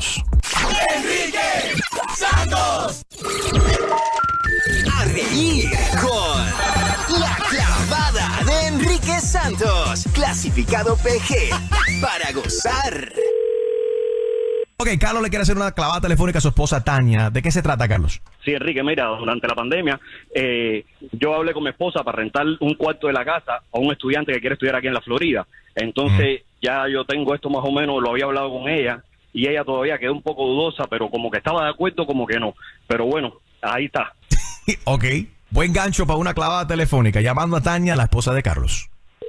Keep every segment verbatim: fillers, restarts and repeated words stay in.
Santos. ¡Enrique Santos! A reír con La Clavada de Enrique Santos. Clasificado P G para gozar. Ok, Carlos le quiere hacer una clavada telefónica a su esposa Tania. ¿De qué se trata, Carlos? Sí, Enrique, mira, durante la pandemia eh, yo hablé con mi esposa para rentar un cuarto de la casa a un estudiante que quiere estudiar aquí en la Florida. Entonces mm. ya yo tengo esto más o menos, lo había hablado con ella y ella todavía quedó un poco dudosa, pero como que estaba de acuerdo, como que no. Pero bueno, ahí está. Ok, buen gancho para una clavada telefónica. Llamando a Tania, la esposa de Carlos.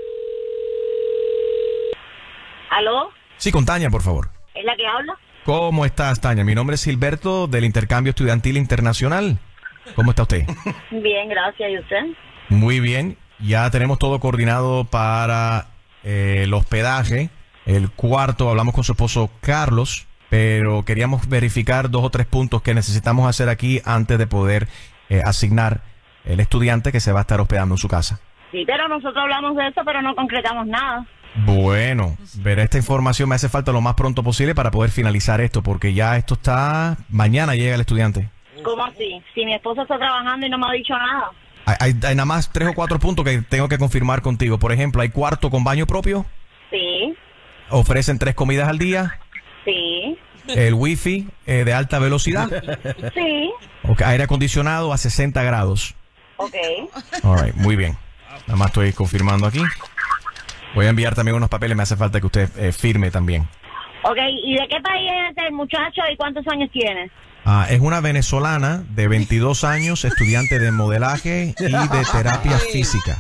¿Aló? Sí, con Tania, por favor. ¿Es la que habla? ¿Cómo estás, Tania? Mi nombre es Gilberto del Intercambio Estudiantil Internacional. ¿Cómo está usted? Bien, gracias. ¿Y usted? Muy bien. Ya tenemos todo coordinado para eh, el hospedaje. El cuarto, hablamos con su esposo Carlos, pero queríamos verificar dos o tres puntos que necesitamos hacer aquí antes de poder eh, asignar el estudiante que se va a estar hospedando en su casa. Sí, pero nosotros hablamos de eso, pero no concretamos nada. Bueno, ver esta información me hace falta lo más pronto posible para poder finalizar esto, porque ya esto está... Mañana llega el estudiante. ¿Cómo así? Si mi esposa está trabajando y no me ha dicho nada. Hay, hay, hay nada más tres o cuatro puntos que tengo que confirmar contigo. Por ejemplo, ¿hay cuarto con baño propio? Sí. ¿Ofrecen tres comidas al día? Sí. ¿El wifi eh, de alta velocidad? Sí. Okay. ¿Aire acondicionado a sesenta grados? Ok. All right, muy bien. Nada más estoy confirmando aquí. Voy a enviar también unos papeles, me hace falta que usted eh, firme también. Ok, ¿y de qué país es el muchacho y cuántos años tiene? Ah, es una venezolana de veintidós años, estudiante de modelaje y de terapia física.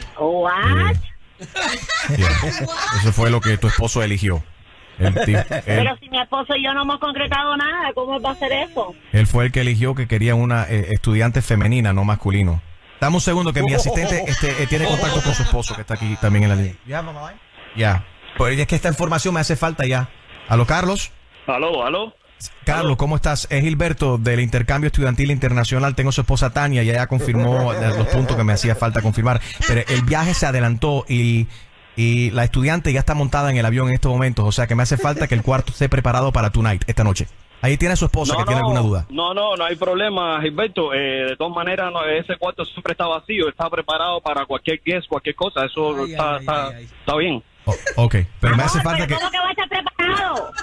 ¿What? Eh, yeah. Eso fue lo que tu esposo eligió. El tío, él, Pero si mi esposo y yo no hemos concretado nada, ¿cómo va a hacer eso? Él fue el que eligió que quería una eh, estudiante femenina, no masculino. Dame un segundo que mi asistente este, eh, tiene contacto con su esposo que está aquí también en la línea. Ya, mamá. Ya. Pues es que esta información me hace falta ya. ¿Aló, Carlos? ¿Aló, aló? Carlos, ¿Aló? ¿cómo estás? Es Gilberto del Intercambio Estudiantil Internacional. Tengo su esposa Tania y ella confirmó los puntos que me hacía falta confirmar. Pero el viaje se adelantó y, y la estudiante ya está montada en el avión en estos momentos. O sea que me hace falta que el cuarto esté preparado para tonight, esta noche. Ahí tiene a su esposa no, que no, tiene alguna duda. No, no, no hay problema, Gilberto. Eh, de todas maneras, no, ese cuarto siempre está vacío. Está preparado para cualquier guest, cualquier cosa. Eso ay, está, ay, está, ay, ay. está bien. Oh, ok, pero Amor, me hace falta pero que... ¿cómo que va a estar preparado?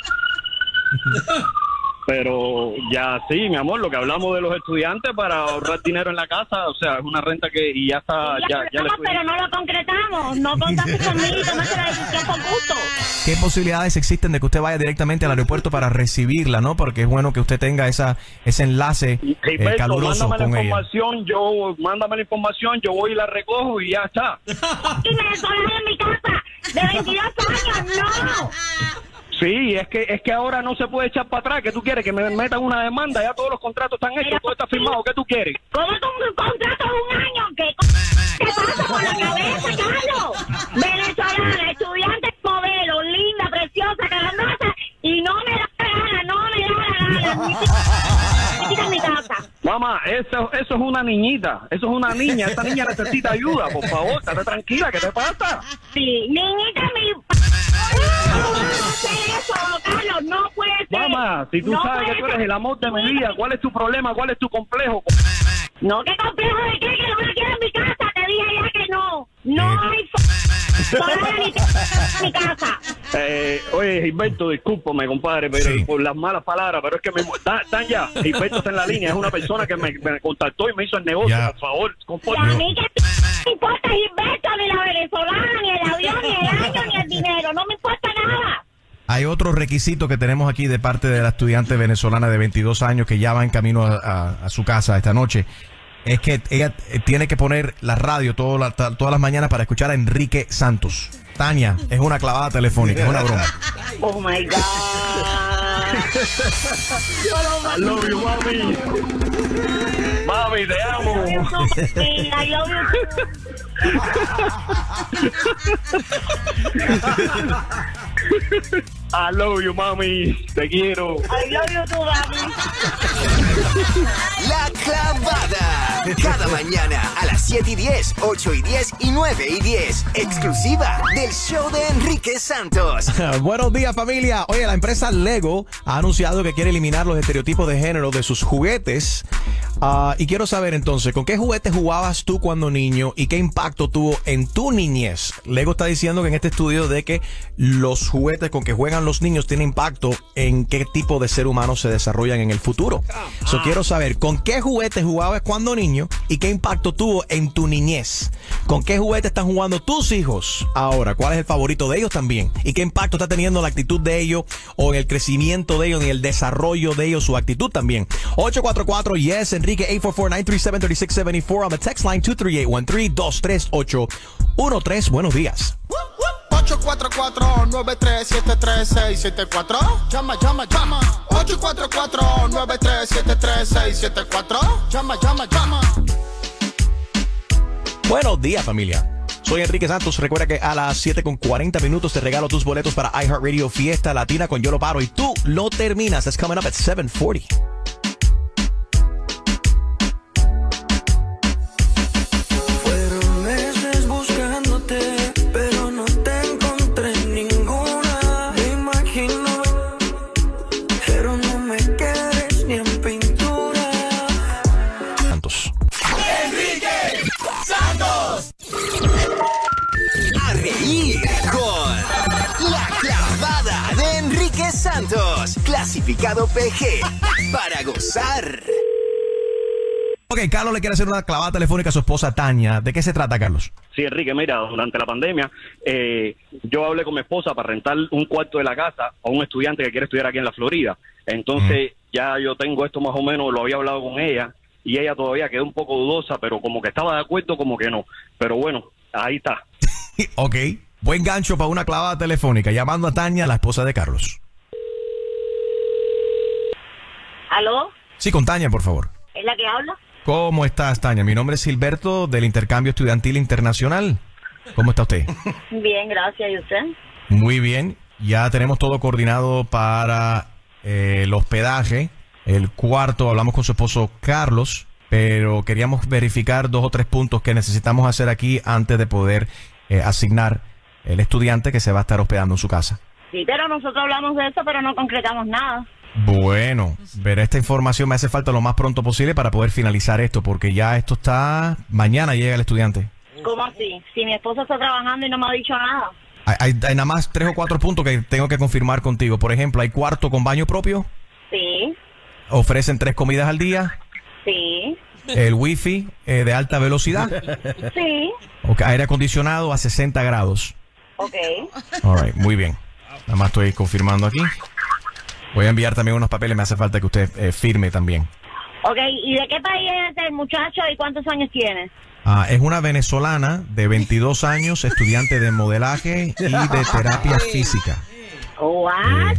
Pero ya sí, mi amor, lo que hablamos de los estudiantes para ahorrar dinero en la casa, o sea, es una renta que y ya está, Sí, ya, ya le pero no lo concretamos, no contaste conmigo, tomaste la decisión con gusto. ¿Qué posibilidades existen de que usted vaya directamente al aeropuerto para recibirla, no? Porque es bueno que usted tenga esa ese enlace Gilberto, eh, caluroso mándame con la ella. información, yo, mándame la información, yo voy y la recojo y ya está. Y me desolas en mi casa de veintidós años, no. Sí, es que es que ahora no se puede echar para atrás. ¿Qué tú quieres? Que me metan una demanda. Ya todos los contratos están hechos, todo está firmado. ¿Qué tú quieres? ¿Cómo que un contrato de un año? ¿Qué, ¿Qué pasa con la cabeza, Carlos? Venezolana, estudiante, modelo, linda, preciosa, carandosa, y no me da la gana, no me da la gana. Quita mi casa. Mamá, eso, eso es una niñita. Eso es una niña. Esta niña necesita ayuda. Por favor, estate tranquila. ¿Qué te pasa? Sí, niñita, mi... Eso, Carlos, no puede ser. Mamá, si tú no sabes que tú eres el amor de mi vida, ¿cuál es tu problema? ¿Cuál es tu complejo? No, ¿qué complejo de qué? Que no la quiero en mi casa. Te dije ya que no. No hay f... mi casa. Eh, oye, Gilberto, discúlpame, compadre, pero sí. por las malas palabras, pero es que me... Están ya, Gilberto está en la línea, es una persona que me, me contactó y me hizo el negocio, ya. por favor, Y compórtate. a mí que me importa Gilberto, ni la venezolana, ni el avión, ni el año, ni el dinero. No me importa nada. Hay otro requisito que tenemos aquí de parte de la estudiante venezolana de veintidós años que ya va en camino a, a, a su casa esta noche. Es que ella tiene que poner la radio todo la, todas las mañanas para escuchar a Enrique Santos. Tania, es una clavada telefónica, es una broma. Oh my God. I love you, mami. Mami, te amo. Sí, I love you. I love you, mami. Te quiero. I love you too, mami. La Clavada. Cada mañana a las siete y diez, ocho y diez y nueve y diez. Exclusiva del show de Enrique Santos. Buenos días, familia. Oye, la empresa Lego ha anunciado que quiere eliminar los estereotipos de género de sus juguetes. Uh, y quiero saber entonces, ¿con qué juguetes jugabas tú cuando niño y qué impacto tuvo en tu niñez? Lego está diciendo que en este estudio de que los juguetes con que juegan los niños tienen impacto en qué tipo de ser humano se desarrollan en el futuro. So, quiero saber, ¿con qué juguetes jugabas cuando niño y qué impacto tuvo en tu niñez? ¿Con qué juguetes están jugando tus hijos ahora? ¿Cuál es el favorito de ellos también? ¿Y qué impacto está teniendo la actitud de ellos o en el crecimiento de ellos, en el desarrollo de ellos, su actitud también? ocho cuatro cuatro, yes, Enrique, eight four four, nine three seven, three six seven four on the text line two three eight one three, dos tres ocho uno tres. Buenos días. ocho cuatro cuatro, nueve tres siete tres, seis siete cuatro. Llama, llama, llama. ocho cuatro cuatro, nueve tres siete tres, seis siete cuatro. Llama, llama, llama. Buenos días, familia. Soy Enrique Santos. Recuerda que a las siete con cuarenta minutos te regalo tus boletos para iHeartRadio Fiesta Latina con Yo Lo Paro y tú lo terminas. That's coming up at seven forty. Santos, clasificado P G, para gozar. Ok, Carlos le quiere hacer una clavada telefónica a su esposa Tania. ¿De qué se trata, Carlos? Sí, Enrique, mira, durante la pandemia, eh, yo hablé con mi esposa para rentar un cuarto de la casa a un estudiante que quiere estudiar aquí en la Florida. Entonces, mm. ya yo tengo esto más o menos, lo había hablado con ella, y ella todavía quedó un poco dudosa, pero como que estaba de acuerdo, como que no. Pero bueno, ahí está. Ok, buen gancho para una clavada telefónica, llamando a Tania, la esposa de Carlos. ¿Aló? Sí, con Tania, por favor. ¿Es la que habla? ¿Cómo estás, Tania? Mi nombre es Gilberto, del Intercambio Estudiantil Internacional. ¿Cómo está usted? Bien, gracias. ¿Y usted? Muy bien. Ya tenemos todo coordinado para eh, el hospedaje, el cuarto. Hablamos con su esposo Carlos, pero queríamos verificar dos o tres puntos que necesitamos hacer aquí antes de poder eh, asignar el estudiante que se va a estar hospedando en su casa. Sí, pero nosotros hablamos de eso, pero no concretamos nada. Bueno, ver esta información me hace falta lo más pronto posible para poder finalizar esto, porque ya esto está... Mañana llega el estudiante. ¿Cómo así? Si mi esposa está trabajando y no me ha dicho nada. Hay, hay, hay nada más tres o cuatro puntos que tengo que confirmar contigo. Por ejemplo, ¿hay cuarto con baño propio? Sí. ¿Ofrecen tres comidas al día? Sí. ¿El wifi eh, de alta velocidad? Sí. Okay, aire acondicionado a sesenta grados. Ok. All right, muy bien. Nada más estoy confirmando aquí. Voy a enviar también unos papeles, me hace falta que usted eh, firme también. Ok, ¿y de qué país es el muchacho y cuántos años tiene? Ah, es una venezolana de veintidós años, estudiante de modelaje y de terapia física. ¿What?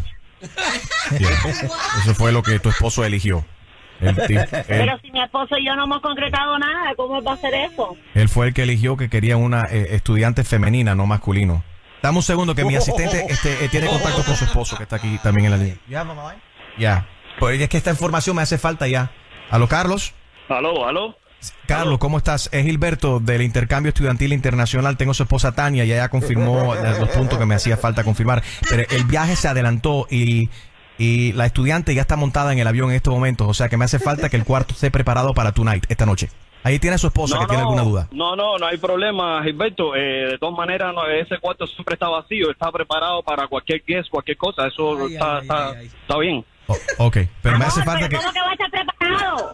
Eh, yeah. Eso fue lo que tu esposo eligió. Él, él, Pero si mi esposo y yo no hemos concretado nada, ¿cómo va a hacer eso? Él fue el que eligió que quería una eh, estudiante femenina, no masculino. Dame un segundo que mi asistente este, eh, tiene contacto con su esposo que está aquí también en la línea. Ya, mamá. Ya. Pues es que esta información me hace falta ya. ¿Aló, Carlos? ¿Aló, aló? Carlos, ¿Aló? ¿cómo estás? Es Gilberto del Intercambio Estudiantil Internacional. Tengo a su esposa Tania y ella confirmó los puntos que me hacía falta confirmar. Pero el viaje se adelantó y, y la estudiante ya está montada en el avión en estos momentos. O sea que me hace falta que el cuarto esté preparado para tonight, esta noche. Ahí tiene a su esposa no, que no, tiene alguna duda. No, no, no hay problema, Gilberto. Eh, de todas maneras, no, ese cuarto siempre está vacío. Está preparado para cualquier guest, cualquier cosa. Eso ay, está, ay, está, ay, ay. está bien. Oh, ok, pero me Amor, hace falta pero que... ¿cómo que va a estar preparado?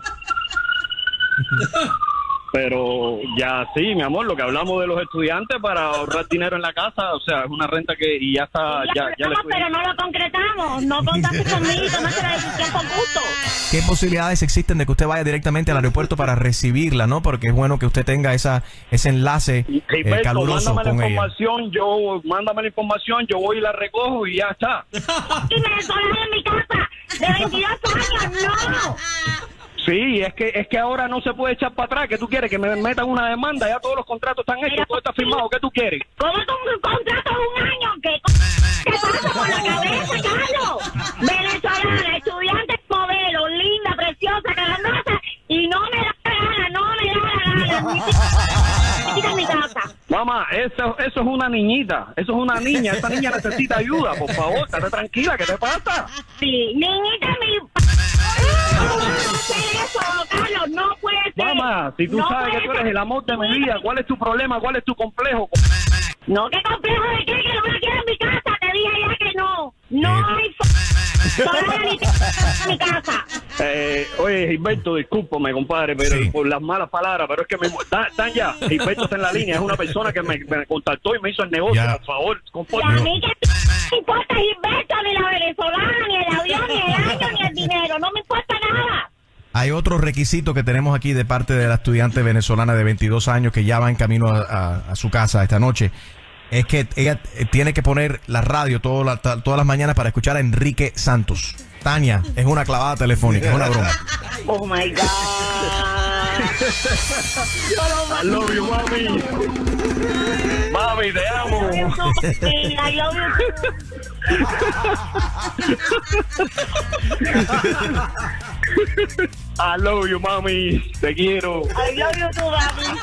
Pero ya sí, mi amor, lo que hablamos de los estudiantes para ahorrar dinero en la casa, o sea, es una renta que y ya está, ya, ya, ya le pero no lo concretamos, no contaste conmigo, tomaste la decisión con gusto. ¿Qué posibilidades existen de que usted vaya directamente al aeropuerto para recibirla, no? Porque es bueno que usted tenga esa ese enlace Gilberto, eh, caluroso mándame con la ella. información, yo mándame la información, yo voy y la recojo y ya está. Y me solas en mi casa de veintidós años, no. Sí, es que es que ahora no se puede echar para atrás. ¿Qué tú quieres? Que me metan una demanda. Ya todos los contratos están hechos, todo está firmado. ¿Qué tú quieres? ¿Cómo con un contrato de un año? ¿Qué, ¿Qué pasa con la la cabeza, Carlos. Venezolana, estudiante, modelo, linda, preciosa, carandosa, y no me da la gana, no me da la gana. Me quita mi casa. Mamá, eso, eso es una niñita, eso es una niña, esa niña necesita ayuda, por favor, estate tranquila, ¿qué te pasa? Sí, niñita, mi... No puede ser eso, Carlos, no puede ser. Mamá, si tú No sabes que puede tú eres ser. el amor de mi vida, ¿cuál es tu problema? ¿Cuál es tu complejo? No, ¿qué complejo de qué? Que no la quiero en mi casa, te dije ya que no. No Eh. hay f... Solo ni en mi casa. Eh, oye, Gilberto, discúlpame, compadre, pero Sí. por las malas palabras, pero es que me... Da- Dan ya, Gilberto está en la línea, es una persona que me, me contactó y me hizo el negocio, Ya. por favor, Y a compórtate. mí que me importa Gilberto, ni la venezolana, ni el avión, ni el año, ni el dinero. No me importa nada. Hay otro requisito que tenemos aquí de parte de la estudiante venezolana de veintidós años que ya va en camino a, a- a su casa esta noche. Es que ella eh, tiene que poner la radio todo la- ta- todas las mañanas para escuchar a Enrique Santos. Tania, es una clavada telefónica, es una broma. Oh my God. I love you, mami. Mami, te amo. I love you. I love you, mami. Te quiero. I love you too, baby.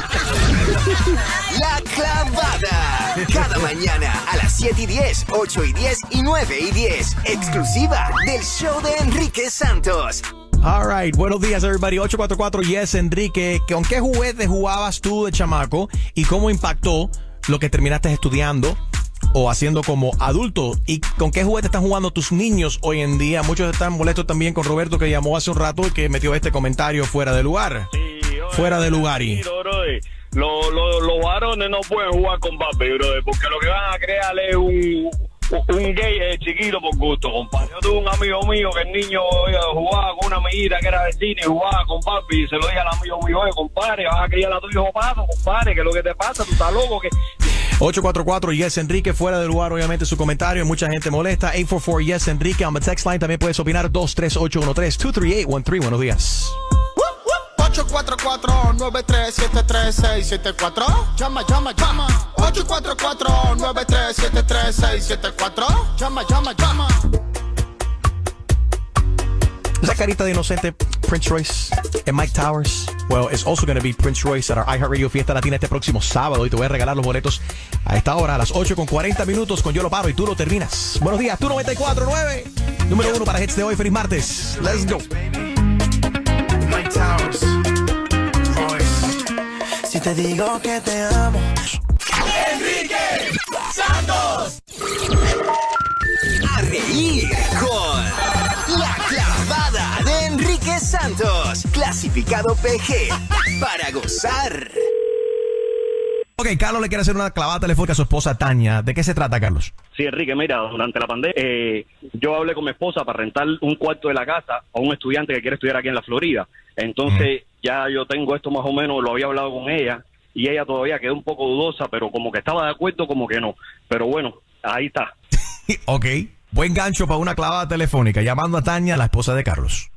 La Clavada. Cada mañana a las siete y diez, ocho y diez y nueve y diez. Exclusiva del show de Enrique Santos. All right, buenos días, everybody. ocho cuatro cuatro, yes, Enrique. ¿Con qué juguete jugabas tú de chamaco y cómo impactó lo que terminaste estudiando o haciendo como adulto? ¿Y con qué juguete están jugando tus niños hoy en día? Muchos están molestos también con Roberto, que llamó hace un rato y que metió este comentario fuera de lugar. Sí, oye, Fuera de lugar y... tranquilo, brother. Los, los, los varones no pueden jugar con Barbie, brother, porque lo que van a crear es un, un gay eh, chiquito por gusto, compadre. Yo tuve un amigo mío que el niño oye, jugaba con una amiguita que era vecina y jugaba con Barbie y se lo dije al amigo mío, oye, compadre, vas a criar a tu hijo paso, compadre, que lo que te pasa, tú estás loco, que... ocho cuatro cuatro, yes, Enrique, fuera de lugar, obviamente, su comentario. Mucha gente molesta. ocho cuatro cuatro, yes, Enrique, on the text line. También puedes opinar. dos tres ocho uno tres, dos tres ocho uno tres. Buenos días. ocho cuatro cuatro, nueve tres siete tres, seis siete cuatro. Llama, llama, llama. ocho cuatro cuatro, nueve tres siete tres, seis siete cuatro. Llama, llama, llama. Esa carita de inocente, Prince Royce and Mike Towers. Well, it's also going to be Prince Royce at our iHeartRadio Fiesta Latina este próximo sábado. Y te voy a regalar los boletos a esta hora, a las ocho con cuarenta minutos, con Yo Lo Paro y tú lo terminas. Buenos días, tú noventa y cuatro punto nueve. Número uno para hits de hoy. Feliz martes. Let's go. Mike Towers, Royce. Si te digo que te amo. A reír con La Clavada de Enrique Santos. Clasificado P G. Para gozar. Ok, Carlos le quiere hacer una clavada telefónica a su esposa Tania. ¿De qué se trata, Carlos? Sí, Enrique, mira, durante la pandemia eh, yo hablé con mi esposa para rentar un cuarto de la casa a un estudiante que quiere estudiar aquí en la Florida. Entonces ya yo tengo esto más o menos, lo había hablado con ella y ella todavía quedó un poco dudosa, pero como que estaba de acuerdo, como que no. Pero bueno, ahí está. Ok, buen gancho para una clavada telefónica. Llamando a Tania, la esposa de Carlos.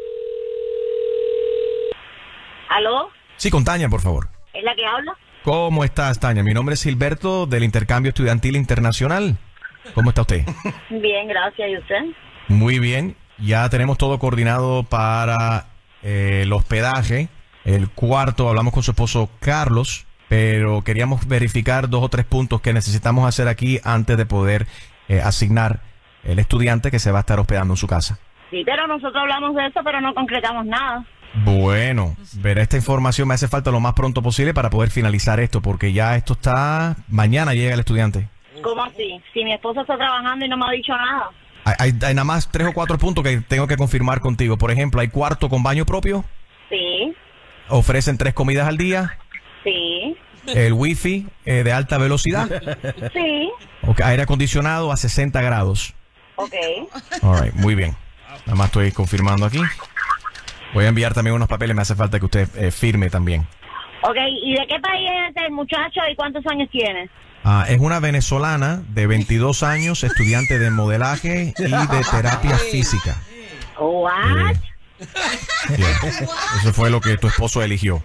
¿Aló? Sí, con Tania, por favor. ¿Es la que habla? ¿Cómo estás, Tania? Mi nombre es Gilberto, del Intercambio Estudiantil Internacional. ¿Cómo está usted? Bien, gracias. ¿Y usted? Muy bien. Ya tenemos todo coordinado para eh, el hospedaje, el cuarto. Hablamos con su esposo Carlos, pero queríamos verificar dos o tres puntos que necesitamos hacer aquí antes de poder eh, asignar el estudiante que se va a estar hospedando en su casa. Sí, pero nosotros hablamos de eso, pero no concretamos nada. Bueno, ver esta información me hace falta lo más pronto posible para poder finalizar esto, porque ya esto está... Mañana llega el estudiante. ¿Cómo así? Si mi esposa está trabajando y no me ha dicho nada. Hay, hay, hay nada más tres o cuatro puntos que tengo que confirmar contigo. Por ejemplo, ¿hay cuarto con baño propio? Sí, ¿Ofrecen tres comidas al día? sí, ¿El wifi eh, de alta velocidad? sí. Ok, aire acondicionado a sesenta grados. Ok. All right, muy bien. Nada más estoy confirmando aquí. Voy a enviar también unos papeles, me hace falta que usted eh, firme también. Ok, ¿y de qué país es este muchacho y cuántos años tiene? Ah, es una venezolana de veintidós años, estudiante de modelaje y de terapia física. What? Eh, yeah. Eso fue lo que tu esposo eligió.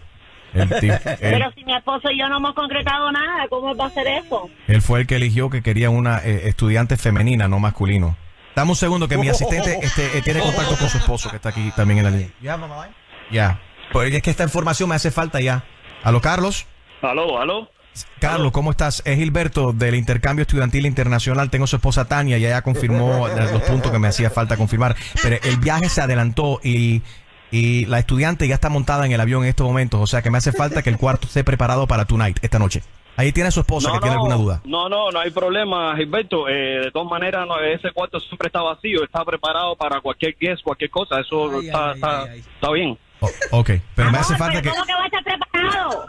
El tipo, él, Pero si mi esposo y yo no hemos concretado nada, ¿cómo va a hacer eso? él fue el que eligió que quería una eh, estudiante femenina, no masculino. Dame un segundo que mi asistente este, eh, tiene contacto con su esposo que está aquí también en la línea. Ya, mamá. Ya. Pues es que esta información me hace falta ya. ¿Aló, Carlos? Aló, aló. Carlos, ¿cómo estás? Es Gilberto del Intercambio Estudiantil Internacional. Tengo su esposa Tania y ella confirmó los puntos que me hacía falta confirmar. Pero el viaje se adelantó y, y la estudiante ya está montada en el avión en estos momentos. O sea que me hace falta que el cuarto esté preparado para tonight, esta noche. Ahí tiene a su esposa No, que tiene no, alguna duda. No, no, no hay problema, Gilberto. Eh, de todas maneras, no, ese cuarto siempre está vacío. Está preparado para cualquier guest, cualquier cosa. Eso Ay, está, ay, está, ay, ay. está bien. Oh, ok, pero me hace Amor, falta pero que... ¿cómo que va a estar preparado?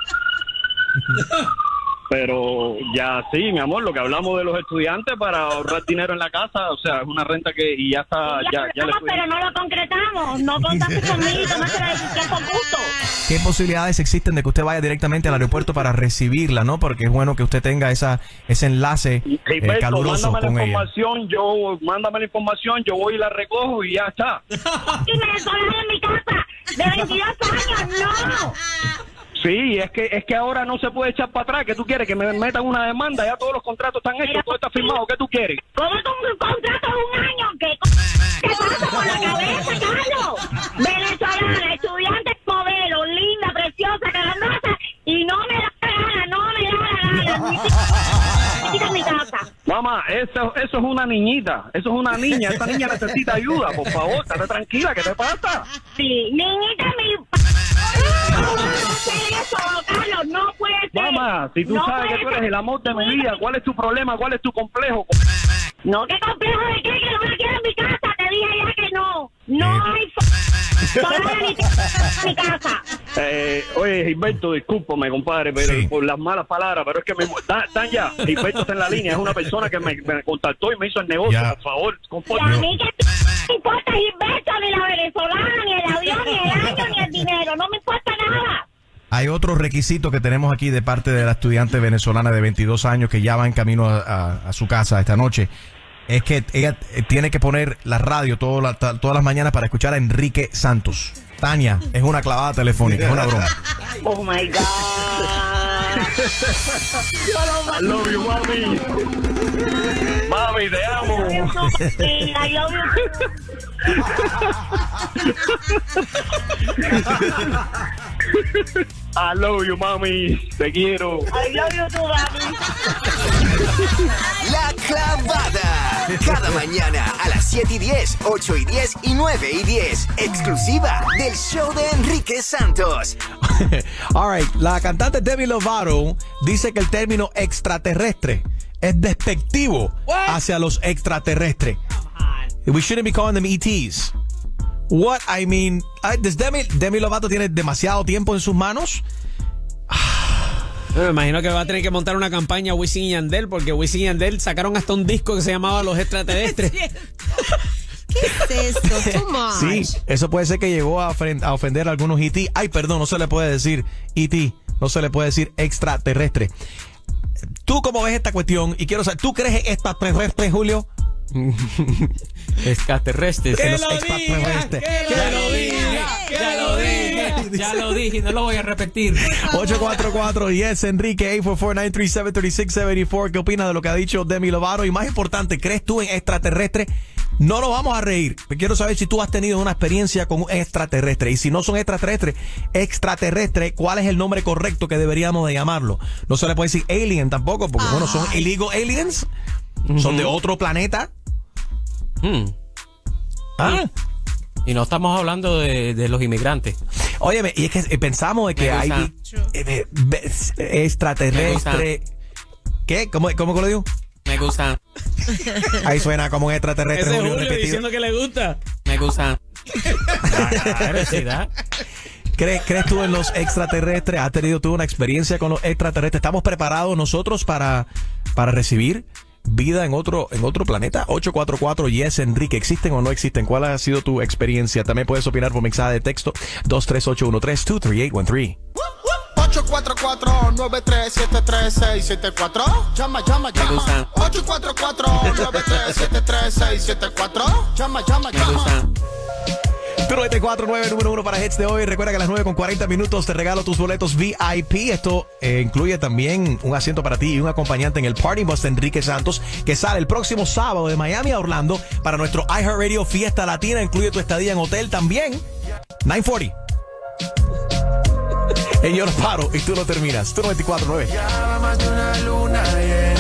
Pero ya sí, mi amor, lo que hablamos de los estudiantes para ahorrar dinero en la casa, o sea, es una renta que y ya está, Ya, ya, ya le hablamos, fui. pero no lo concretamos. No contaste conmigo y tomaste la decisión con gusto. ¿Qué posibilidades existen de que usted vaya directamente al aeropuerto para recibirla, no? Porque es bueno que usted tenga esa ese enlace eh, Gilberto, caluroso mándame con la ella. información, yo, mándame la información, yo voy y la recojo y ya está. Y venezolana en mi casa de veintidós años, no. Sí, es que es que ahora no se puede echar para atrás. ¿Qué tú quieres? Que me metan una demanda. Ya todos los contratos están hechos, todo está firmado. ¿Qué tú quieres? ¿Cómo con un contrato de un año? ¿Qué, co- ¿Qué pasa con la cabeza, Carlos? Venezolana, estudiante modelo, linda, preciosa, carandosa, y no me da la gana, no me da la gana. Me quita mi casa. Mamá, eso, eso es una niñita. Eso es una niña. Esa niña necesita ayuda. Por favor, estate tranquila. ¿Qué te pasa? Sí, niñita, mi... No puede ser eso, Carlos, no puede ser. Mamá, si tú No sabes que puede tú eres ser. el amor de mi vida, ¿cuál es tu problema? ¿Cuál es tu complejo? No, ¿qué complejo de qué? Que no la quiero en mi casa. Te dije ya que no. No Eh. hay f... Solana ni t- en mi casa. Eh, oye, Gilberto, discúlpame, compadre, pero Sí. por las malas palabras, pero es que me... Dan, Dan ya, Gilberto está en la línea, es una persona que me, me contactó y me hizo el negocio, Ya. por favor, Y a compórtate. mí que t- me importa Gilberto, ni la venezolana, ni el avión, ni el año, ni el dinero. No me importa nada. Hay otro requisito que tenemos aquí de parte de la estudiante venezolana de veintidós años que ya va en camino a, a- a su casa esta noche. Es que ella eh, tiene que poner la radio todo la- ta- todas las mañanas para escuchar a Enrique Santos. Tania, es una clavada telefónica, es una broma. Oh my God. I love you, mami. Mami, te amo. I love you. I love you, mami. Te quiero. I love you too, mami. La Clavada. Cada mañana a las siete y diez, ocho y diez y nueve y diez. Exclusiva del show de Enrique Santos. All right, la cantante Demi Lovato dice que el término extraterrestre es despectivo hacia los extraterrestres. We shouldn't be calling them E Ts. What I mean, I- does Demi, Demi Lovato tiene demasiado tiempo en sus manos? Me imagino que va a tener que montar una campaña Wisin y Yandel, porque Wisin y Yandel sacaron hasta un disco que se llamaba Los Extraterrestres. ¿Qué es esto? Too much. Sí, eso puede ser que llegó a, ofren- a ofender a algunos E T. Ay, perdón, no se le puede decir E T, no se le puede decir extraterrestre. ¿Tú cómo ves esta cuestión? Y quiero saber, ¿tú crees en extraterrestre, Julio? Extraterrestres. ¡Que los lo extraterrestres. diga! ¡Que Ya lo lo diga! dije, ¡Que lo diga! Ya lo dije, no lo voy a repetir. ocho cuatro cuatro, yes, Enrique, ocho cuatro cuatro, nueve tres siete, tres seis siete cuatro. ¿Qué opinas de lo que ha dicho Demi Lovato? Y más importante, ¿crees tú en extraterrestre? No nos vamos a reír. Quiero saber si tú has tenido una experiencia con un extraterrestre. Y si no son extraterrestres, extraterrestre, ¿cuál es el nombre correcto que deberíamos de llamarlo? No se le puede decir alien tampoco, porque bueno, son illegal aliens. Son de otro planeta. Hmm. Ah. Y no estamos hablando de, de los inmigrantes. Óyeme, y es que eh, pensamos de que Me hay gusta. eh, eh, be- extraterrestre. ¿Qué? ¿Cómo, cómo que lo digo? Me gustan, Ahí suena como un extraterrestre. Ese es Julio, Julio repetido. diciendo que le gusta. me gustan. Claro, sí, ¿da? ¿Crees, ¿Crees tú en los extraterrestres? ¿Has tenido tú una experiencia con los extraterrestres? ¿Estamos preparados nosotros para, para recibir vida en otro, en otro planeta? ocho cuatro cuatro, yes, Enrique. ¿Existen o no existen? ¿Cuál ha sido tu experiencia? También puedes opinar por mensaje de texto dos tres ocho uno tres, dos tres ocho uno tres. ocho cuatro cuatro, nueve tres siete tres, seis siete cuatro. Llama, llama, Me gusta. llama. ocho cuatro cuatro, nueve tres siete tres, seis siete cuatro. Llama, llama, Me llama. gustan. Tu noventa y cuatro punto nueve, número uno para hits de hoy. Recuerda que a las nueve con cuarenta minutos te regalo tus boletos V I P. Esto eh, incluye también un asiento para ti y un acompañante en el Party Bus de Enrique Santos, que sale el próximo sábado de Miami a Orlando para nuestro iHeartRadio Fiesta Latina. Incluye tu estadía en hotel también. nueve cuarenta. Y yo no paro y tú no terminas. Tu noventa y cuatro punto nueve. Ya va más de una luna llena.